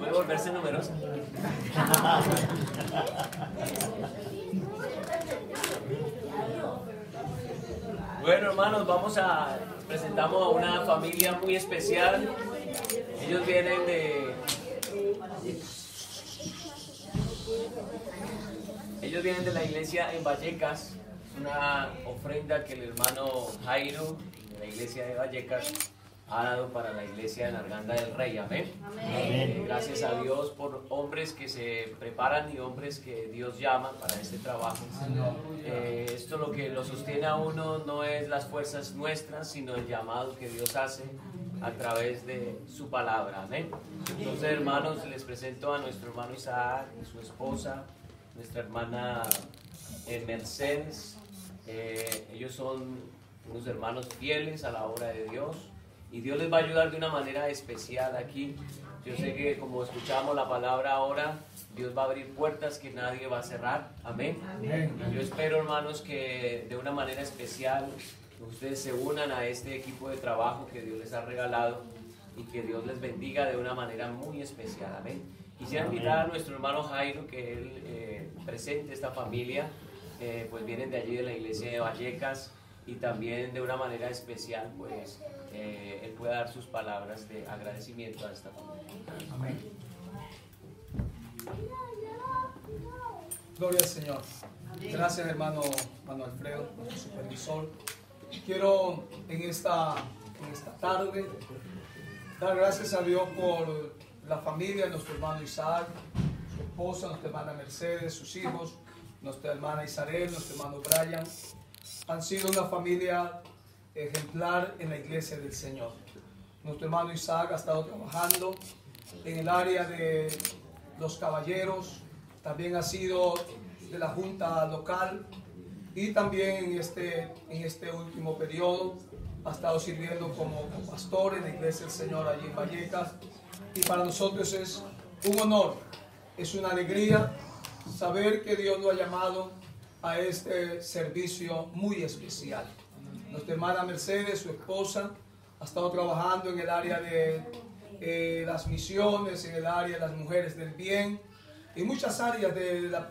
Puede volverse numerosa. Bueno, hermanos, presentamos a una familia muy especial. Ellos vienen de la iglesia en Vallecas. Una ofrenda que el hermano Jairo de la iglesia de Vallecas ha dado para la iglesia en Arganda del Rey. Amén. Gracias a Dios por hombres que se preparan y hombres que Dios llama para este trabajo. Esto lo que lo sostiene a uno no es las fuerzas nuestras, sino el llamado que Dios hace a través de su palabra. Amén. Entonces, hermanos, les presento a nuestro hermano Isaac y su esposa, nuestra hermana Mercedes. Ellos son unos hermanos fieles a la obra de Dios. Y Dios les va a ayudar de una manera especial aquí. Yo sé que como escuchamos la palabra ahora, Dios va a abrir puertas que nadie va a cerrar. Amén. Yo espero, hermanos, que de una manera especial ustedes se unan a este equipo de trabajo que Dios les ha regalado y que Dios les bendiga de una manera muy especial. Amén. Quisiera invitar a nuestro hermano Jairo que él presente esta familia. Pues vienen de allí de la iglesia de Vallecas y también de una manera especial pues él puede dar sus palabras de agradecimiento a esta familia. Amén. Gloria al Señor. Gracias, hermano Alfredo, nuestro supervisor. Quiero en esta tarde dar gracias a Dios por la familia de nuestro hermano Isaac, su esposa, nuestra hermana Mercedes, sus hijos, nuestra hermana Isabel, nuestro hermano Brian. Han sido una familia ejemplar en la iglesia del Señor. Nuestro hermano Isaac ha estado trabajando en el área de los caballeros, también ha sido de la junta local y también en este último periodo ha estado sirviendo como pastor en la iglesia del Señor allí en Vallecas. Y para nosotros es un honor, es una alegría saber que Dios nos ha llamado a este servicio muy especial. Nuestra hermana Mercedes, su esposa, ha estado trabajando en el área de las misiones, en el área de las mujeres del bien, en muchas áreas de la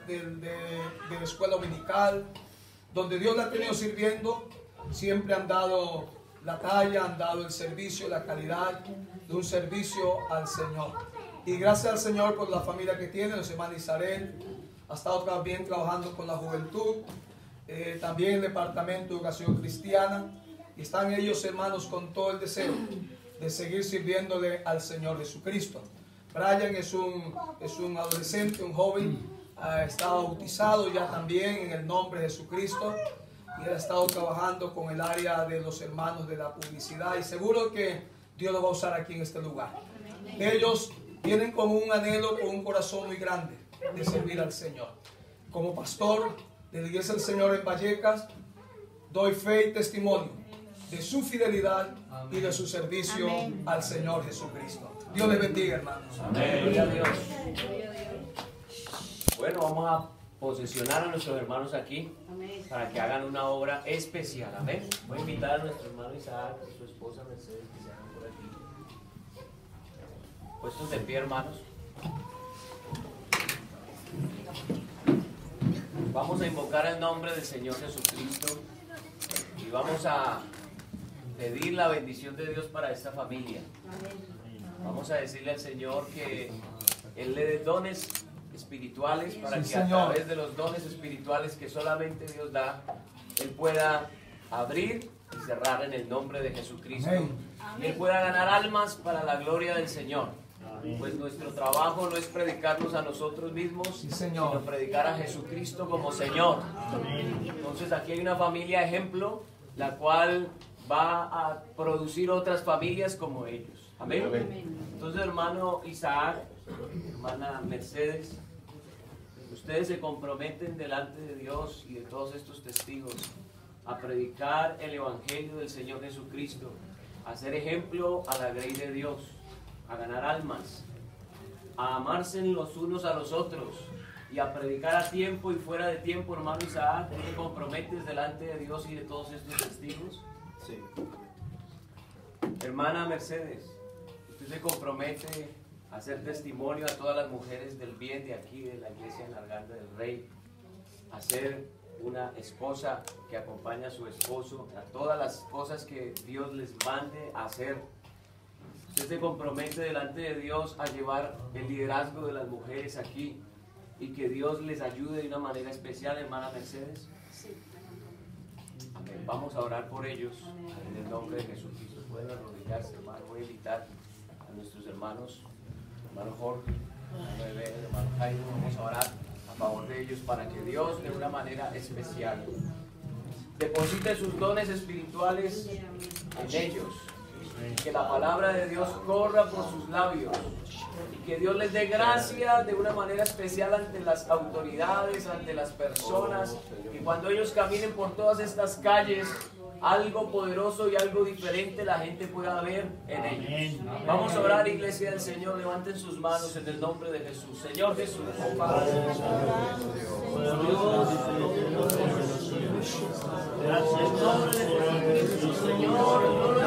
escuela dominical, donde Dios la ha tenido sirviendo. Siempre han dado la talla, han dado el servicio, la calidad de un servicio al Señor. Y gracias al Señor por la familia que tiene. Nuestra hermana Isabel ha estado también trabajando con la juventud, también en el departamento de educación cristiana, y están ellos, hermanos, con todo el deseo de seguir sirviéndole al Señor Jesucristo. Brian es un adolescente, un joven, ha estado bautizado ya también en el nombre de Jesucristo, y él ha estado trabajando con el área de los hermanos de la publicidad, y seguro que Dios lo va a usar aquí en este lugar. Ellos vienen con un anhelo, con un corazón muy grande de servir al Señor. Como pastor de la iglesia del Señor en Vallecas, doy fe y testimonio de su fidelidad y de su servicio al Señor Jesucristo. Dios les bendiga, hermanos. Amén. Gloria a Dios. Bueno, vamos a posesionar a nuestros hermanos aquí para que hagan una obra especial. Amén. Voy a invitar a nuestro hermano Isaac y su esposa Mercedes que se hagan por aquí. Puestos de pie, hermanos. Vamos a invocar el nombre del Señor Jesucristo y vamos a pedir la bendición de Dios para esta familia. Vamos a decirle al Señor que Él le dé dones espirituales para que a través de los dones espirituales que solamente Dios da, Él pueda abrir y cerrar en el nombre de Jesucristo. Y Él pueda ganar almas para la gloria del Señor. Pues nuestro trabajo no es predicarnos a nosotros mismos, sino predicar a Jesucristo como Señor. Entonces aquí hay una familia ejemplo, la cual va a producir otras familias como ellos. Amén. Entonces, hermano Isaac, hermana Mercedes, ustedes se comprometen delante de Dios y de todos estos testigos a predicar el Evangelio del Señor Jesucristo, a ser ejemplo a la grey de Dios, a ganar almas, a amarse los unos a los otros y a predicar a tiempo y fuera de tiempo. Hermano Isaac, ¿te comprometes delante de Dios y de todos estos testigos? Sí. Hermana Mercedes, ¿usted se compromete hacer testimonio a todas las mujeres del bien de aquí, de la iglesia en Arganda del Rey, a ser una esposa que acompaña a su esposo, a todas las cosas que Dios les mande a hacer. Usted se compromete delante de Dios a llevar el liderazgo de las mujeres aquí y que Dios les ayude de una manera especial, hermana Mercedes. Amén. Vamos a orar por ellos en el nombre de Jesucristo. Pueden arrodillarse, hermano. Voy a invitar a nuestros hermanos, hermano Jorge, hermano Bebé, hermano Jairo. Vamos a orar a favor de ellos para que Dios de una manera especial deposite sus dones espirituales en ellos. Que la palabra de Dios corra por sus labios y que Dios les dé gracia de una manera especial ante las autoridades, ante las personas, que cuando ellos caminen por todas estas calles, algo poderoso y algo diferente la gente pueda ver en ellos. Vamos a orar, iglesia del Señor. Levanten sus manos en el nombre de Jesús. Señor Jesús, oh Padre, gracias en nombre de Jesús, Señor,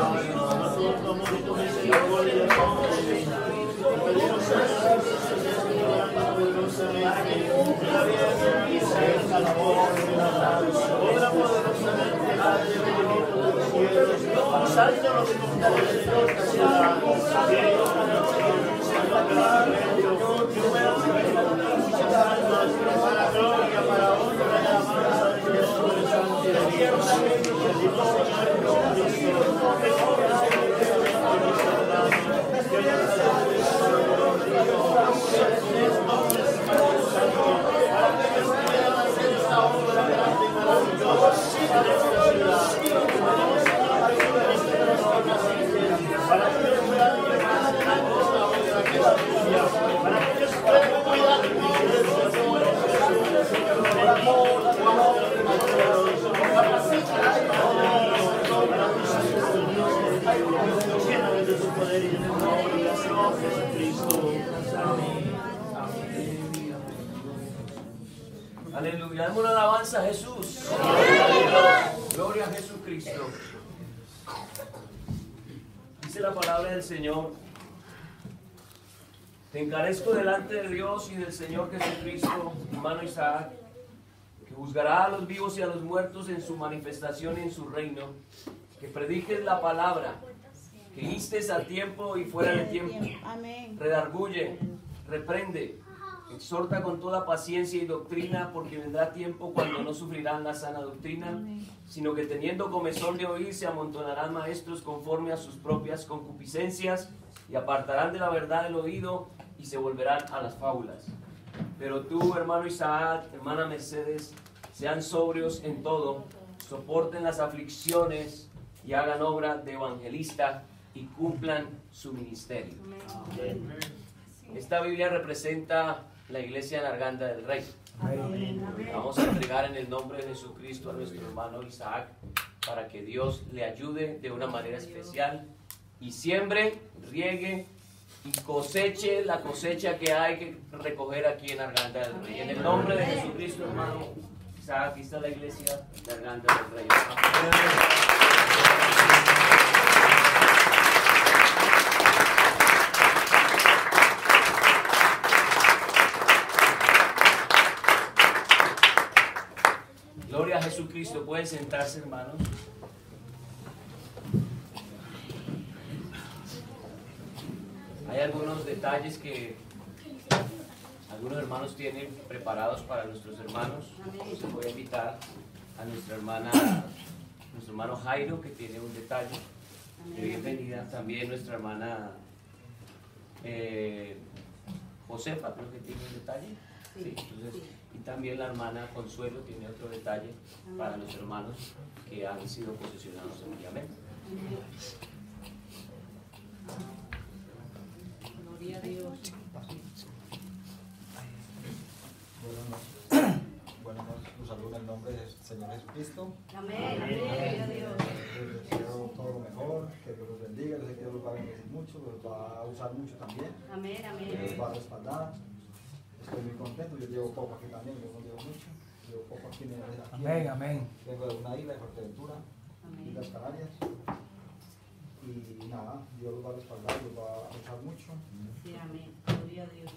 aleluya. Demos una alabanza a Jesús. Gloria a Jesucristo. Dice la palabra del Señor: te encarezco delante de Dios y del Señor Jesucristo, hermano Isaac, que juzgará a los vivos y a los muertos en su manifestación y en su reino, que prediques la palabra, que instes a tiempo y fuera de tiempo, redarguye, reprende, exhorta con toda paciencia y doctrina, porque vendrá tiempo cuando no sufrirán la sana doctrina, sino que teniendo comezón de oír se amontonarán maestros conforme a sus propias concupiscencias y apartarán de la verdad el oído y se volverán a las fábulas. Pero tú, hermano Isaac, hermana Mercedes, sean sobrios en todo, soporten las aflicciones y hagan obra de evangelista y cumplan su ministerio. Esta Biblia representa la iglesia en Arganda del Rey. Vamos a entregar en el nombre de Jesucristo a nuestro hermano Isaac para que Dios le ayude de una manera especial y siembre, riegue y coseche la cosecha que hay que recoger aquí en Arganda del Rey. En el nombre de Jesucristo, hermano Isaac, aquí está la iglesia de Arganda del Rey. Gloria a Jesucristo. Pueden sentarse, hermanos. Hay algunos detalles que algunos hermanos tienen preparados para nuestros hermanos. Les voy a invitar a nuestra hermana, nuestro hermano Jairo, que tiene un detalle de bienvenida. También nuestra hermana Josefa, creo que tiene un detalle. Sí, entonces, y también la hermana Consuelo tiene otro detalle para los hermanos que han sido posesionados aquí. Amén. Gloria a Dios. Bueno, nos saludo en el nombre del Señor Jesucristo. Amén. Gloria a Dios. Les deseo todo lo mejor, que Dios los bendiga. Yo sé que Dios los va a bendecir mucho, los va a usar mucho también. Amén, Que amén. los va a respaldar. Estoy muy contento. Yo llevo poco aquí también, yo no llevo mucho. Llevo poco aquí en el Amén, amén. Vengo de una isla de Fuerteventura, Islas Canarias. Y nada, Dios los va a respaldar, los va a usar mucho. Sí, amén. Amén. Gloria a Dios.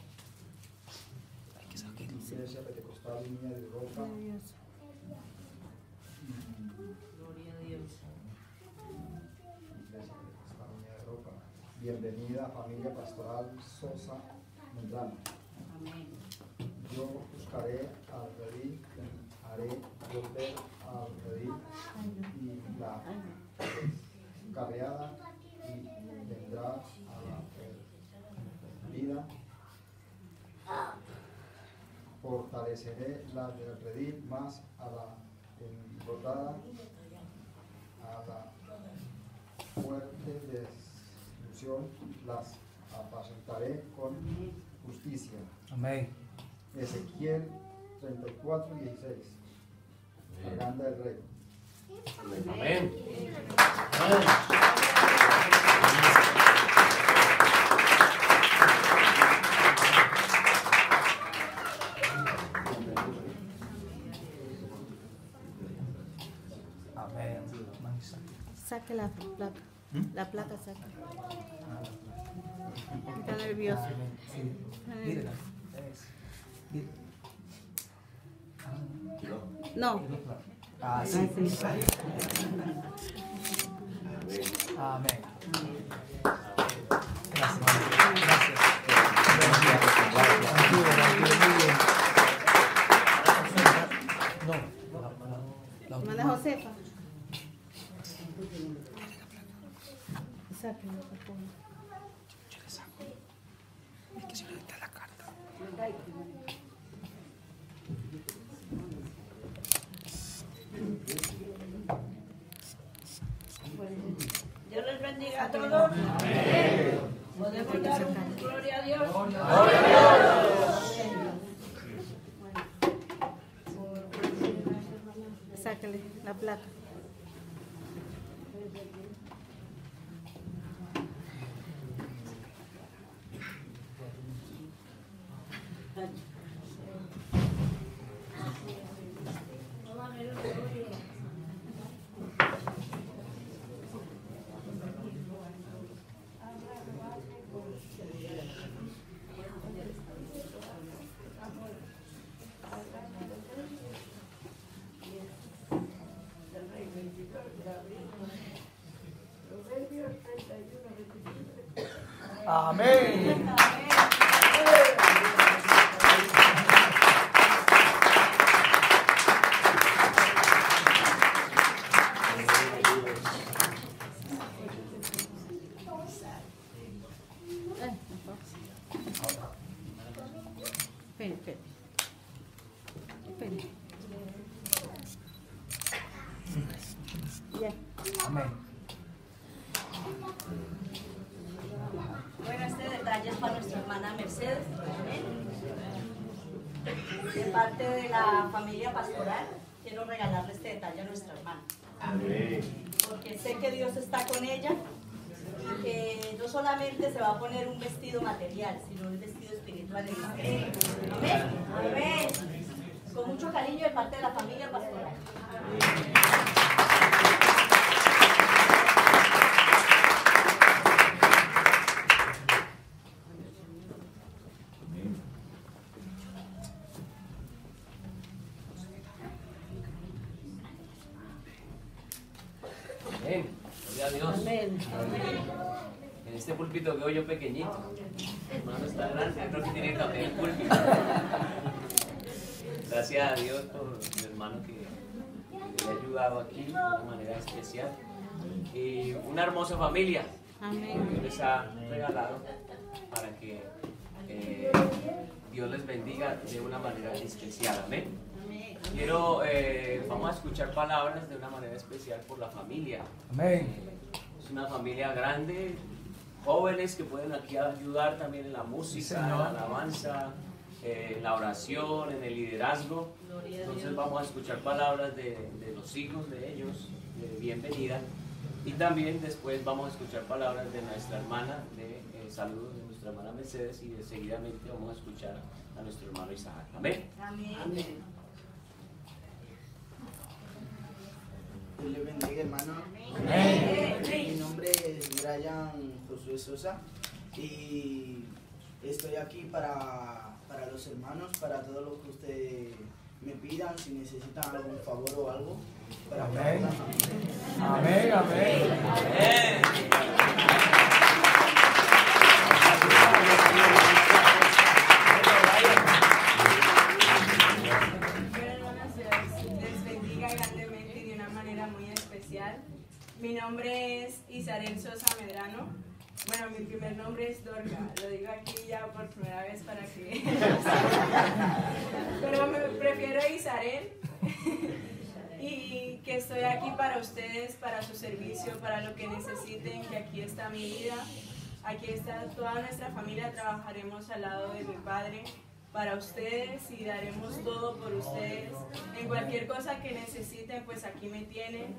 Iglesia Pentecostal Línea de Roca. Gloria a Dios. Iglesia Pentecostal Línea de Roca. Bienvenida familia pastoral Sosa Medrano. Amén. Yo buscaré al redil, haré volver al redil y la carreada y vendrá a la vida. Fortaleceré la del redil más a la engordada, a la fuerte desilusión, las apacentaré con justicia. Amén. Ezequiel 34:16. Arganda del Rey. Amén. Amén. Saque la placa. La placa saca. Está nervioso. Sí. Mírala. No. Ah, sí. Amén. Gracias. Gracias. No. Hermana Josefa. Sáquenlo, por favor. Es que si no está la carta. Dios les bendiga a todos. Podemos dar un gloria a Dios. Sáquenle la placa. Amén. Esperen. Ya. Amén. Bueno, este detalle es para nuestra hermana Mercedes. Amén. De parte de la familia pastoral, quiero regalarle este detalle a nuestra hermana. Porque sé que Dios está con ella y que no solamente se va a poner un vestido material, sino un vestido espiritual en la fe. Amén. Amén. Con mucho cariño de parte de la familia pastoral. Amén. Gloria a Dios. En este púlpito veo yo pequeñito. Mi hermano está grande, creo que tiene que cambiar el púlpito. Gracias a Dios por mi hermano que le ha ayudado aquí de una manera especial. Y una hermosa familia que Amén. Dios les ha regalado para que Dios les bendiga de una manera especial. Amén. Vamos a escuchar palabras de una manera especial por la familia. Amén. Es una familia grande, jóvenes que pueden aquí ayudar también en la música, en la alabanza, en la oración, en el liderazgo. Entonces vamos a escuchar palabras de los hijos de ellos, de bienvenida. Y también después vamos a escuchar palabras de nuestra hermana, de saludos de nuestra hermana Mercedes, y seguidamente vamos a escuchar a nuestro hermano Isaac. Amén. Amén. Dios les bendiga, hermano. Mi nombre es Brian Josué Sosa y estoy aquí para los hermanos, para todo lo que ustedes me pidan, si necesitan algún favor o algo. Amén. Amén, amén. Amén. Les bendiga grandemente y de una manera muy especial. Mi nombre es Isarel Sosa Medrano. Bueno, mi primer nombre es Dorca. Lo digo aquí ya por primera vez para que... Pero me prefiero Isarel. Y que estoy aquí para ustedes, para su servicio, para lo que necesiten, que aquí está mi vida. Aquí está toda nuestra familia, trabajaremos al lado de mi padre para ustedes y daremos todo por ustedes. En cualquier cosa que necesiten, pues aquí me tienen.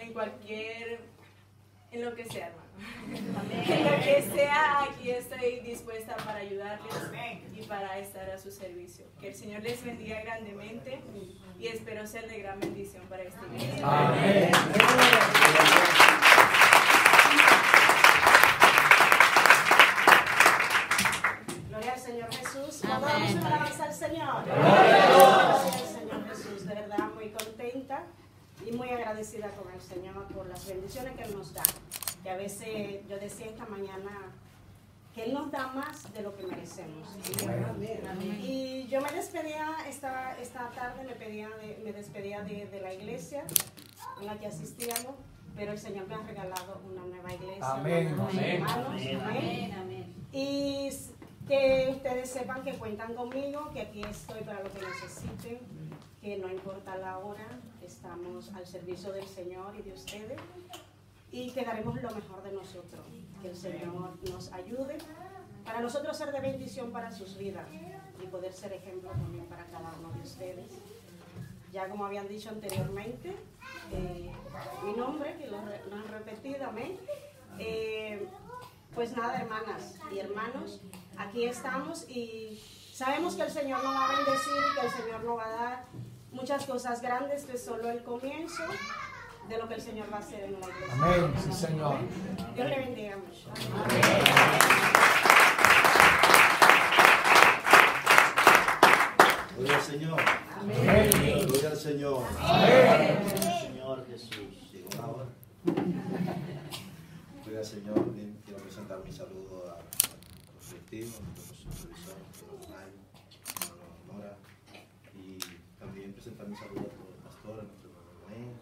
En lo que sea, hermano. En lo que sea, aquí estoy dispuesta para ayudarles y para estar a su servicio. Que el Señor les bendiga grandemente y espero ser de gran bendición para esta iglesia. Amén. Gloria al Señor Jesús. Vamos a alabanza al Señor. Gloria al Señor Jesús. De verdad, muy contenta y muy agradecida con el Señor por las bendiciones que Él nos da. Que a veces, yo decía esta mañana, que Él nos da más de lo que merecemos. Y yo me despedía esta tarde, me despedía de la iglesia en la que asistíamos, pero el Señor me ha regalado una nueva iglesia. Amén. Hermanos, amén. Y que ustedes sepan que cuentan conmigo, que aquí estoy para lo que necesiten, que no importa la hora, estamos al servicio del Señor y de ustedes y que daremos lo mejor de nosotros, que el Señor nos ayude para nosotros ser de bendición para sus vidas y poder ser ejemplo también para cada uno de ustedes. Ya como habían dicho anteriormente, mi nombre, que lo han repetido, amén. Pues nada, hermanas y hermanos, aquí estamos y sabemos que el Señor nos va a bendecir y que el Señor nos va a dar muchas cosas grandes, que es solo el comienzo de lo que el Señor va a hacer en la iglesia. Amén, sí, Señor. Dios le bendiga mucho. Gloria al Señor. Amén. Gloria al Señor. Amén. Señor Jesús. Llegó la hora. Gloria al Señor. Bien, quiero presentar mi saludo a los directivos, a nuestro supervisor, a hermano Nora, y también presentar mi saludo a todos los pastores, a nuestro hermano Noé,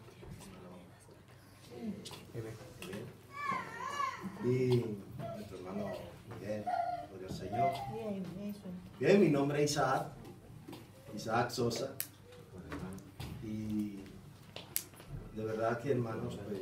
y nuestro hermano Miguel. Gloria al Señor. Bien, mi nombre es Isaac Sosa, y de verdad que, hermanos, pues,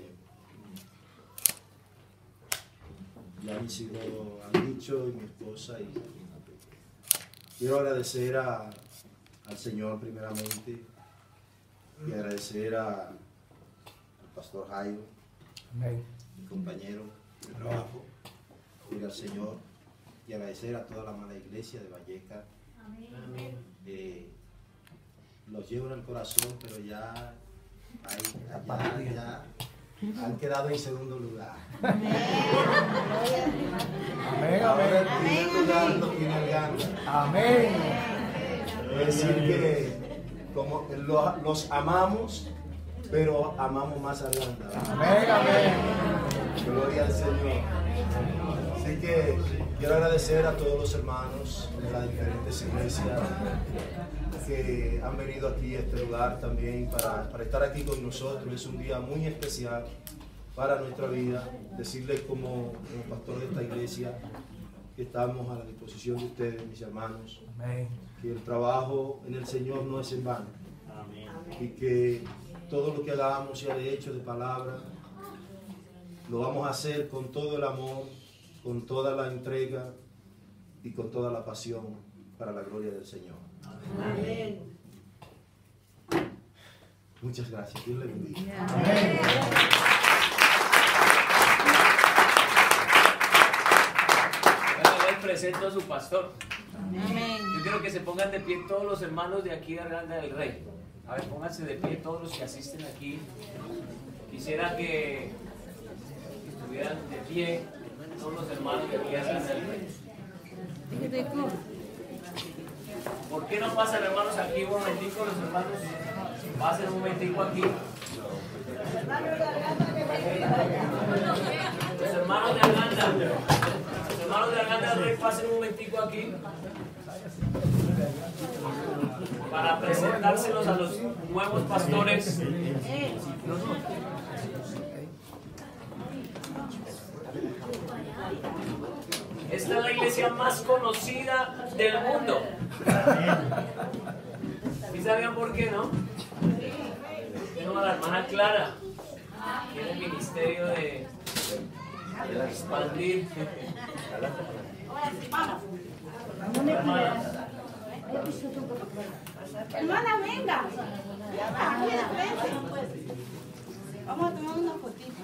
ya han dicho, y mi esposa, y quiero agradecer al Señor primeramente, y agradecer al pastor Jairo, Amén. mi compañero de trabajo, y al Señor, y agradecer a toda la amada iglesia de Vallecas. Los llevo en el corazón, pero ya han quedado en segundo lugar. Amén, Ahora el amén. primer lugar lo tiene Arganda. Amén. Es decir que como los amamos, pero amamos más a Arganda. Amén, amén. Gloria al Señor. Así que quiero agradecer a todos los hermanos de las diferentes iglesias que han venido aquí a este lugar también para estar aquí con nosotros. Es un día muy especial para nuestra vida. Decirles como pastor de esta iglesia que estamos a la disposición de ustedes, mis hermanos. Amén. Que el trabajo en el Señor no es en vano. Y que todo lo que hagamos, sea de hecho, de palabra, lo vamos a hacer con todo el amor, con toda la entrega y con toda la pasión para la gloria del Señor. Amén. Muchas gracias. Dios le bendiga. Amén. Bueno, les presento a su pastor. Amén. Yo quiero que se pongan de pie todos los hermanos de aquí de Arganda del Rey. A ver, pónganse de pie todos los que asisten aquí. Quisiera que estuvieran de pie todos los hermanos de aquí de Arganda del Rey. ¿Por qué no pasan, hermanos, aquí un momentico? Los hermanos pasen un momentico aquí. Los hermanos de Arganda, del Rey, pasen un momentico aquí para presentárselos a los nuevos pastores. Esta es la iglesia más conocida del mundo. ¿Y sabían por qué, no? Tenemos a la hermana Clara, que tiene el ministerio de expandir. Hermana, venga. Aquí de frente. Vamos a tomar una fotito.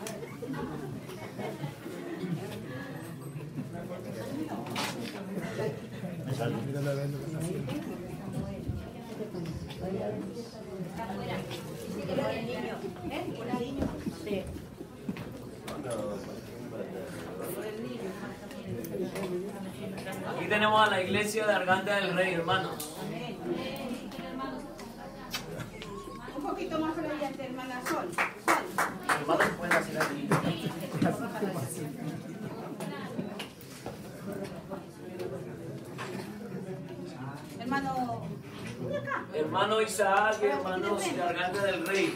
Aquí tenemos a la iglesia de Arganda del Rey, hermanos. Un poquito más adelante, hermana Sol. Hermanos, pueden hacer aquí. Hermano Isaac y hermanos de Arganda del Rey.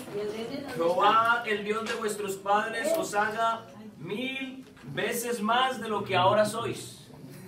Jehová, el Dios de vuestros padres, os haga 1000 veces más de lo que ahora sois,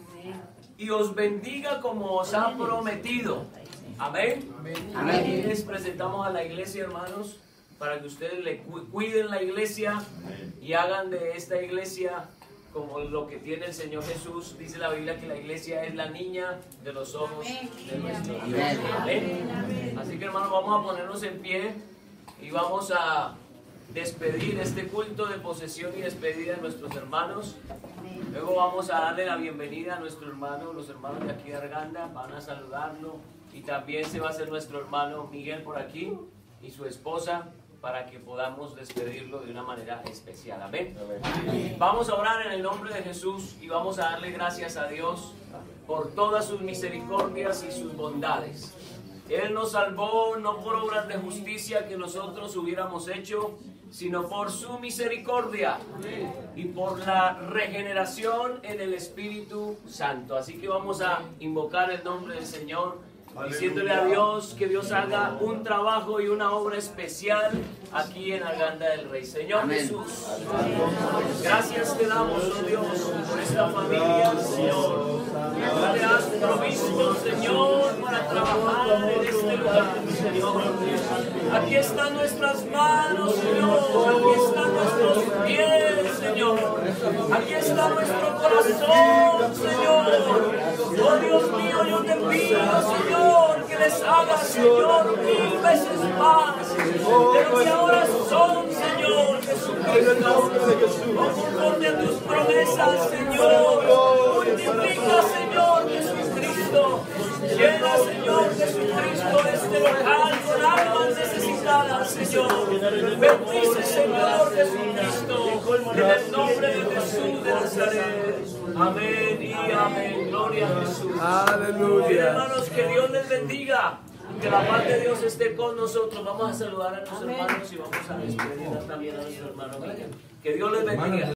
y os bendiga como os ha prometido. Amén. Aquí les presentamos a la iglesia, hermanos, para que ustedes le cuiden la iglesia y hagan de esta iglesia como lo que tiene el Señor Jesús. Dice la Biblia que la iglesia es la niña de los ojos de nuestro Dios. Amén. Así que, hermanos, vamos a ponernos en pie y vamos a despedir este culto de posesión y despedida de nuestros hermanos. Luego vamos a darle la bienvenida a nuestro hermano, los hermanos de aquí de Arganda van a saludarlo, y también se va a hacer nuestro hermano Miguel por aquí y su esposa, para que podamos despedirlo de una manera especial. Amén. Vamos a orar en el nombre de Jesús y vamos a darle gracias a Dios por todas sus misericordias y sus bondades. Él nos salvó no por obras de justicia que nosotros hubiéramos hecho, sino por su misericordia y por la regeneración en el Espíritu Santo. Así que vamos a invocar el nombre del Señor, diciéndole a Dios que Dios haga un trabajo y una obra especial aquí en Arganda del Rey. Señor Jesús, gracias te damos, oh Dios, por esta familia, Señor. Tú te has provisto, Señor, para trabajar en este lugar, Señor. Aquí están nuestras manos, Señor. Aquí están nuestros pies, Señor. Aquí está nuestro corazón, Señor. Oh Dios mío, yo te pido, Señor, que les hagas, Señor, 1000 veces más de lo que ahora son, Señor Jesucristo. Oh, conforme a tus promesas, Señor, multiplica, Señor Jesucristo. Llena, Señor Jesucristo, este local con almas necesitadas, Señor. Bendice, Señor Jesucristo, en el nombre de Jesús de Nazaret. Amén y amén. Gloria a Jesús. Aleluya. Hermanos, que Dios les bendiga. Que la paz de Dios esté con nosotros. Vamos a saludar a nuestros hermanos y vamos a despedir también a nuestro hermano Miguel. Que Dios les bendiga.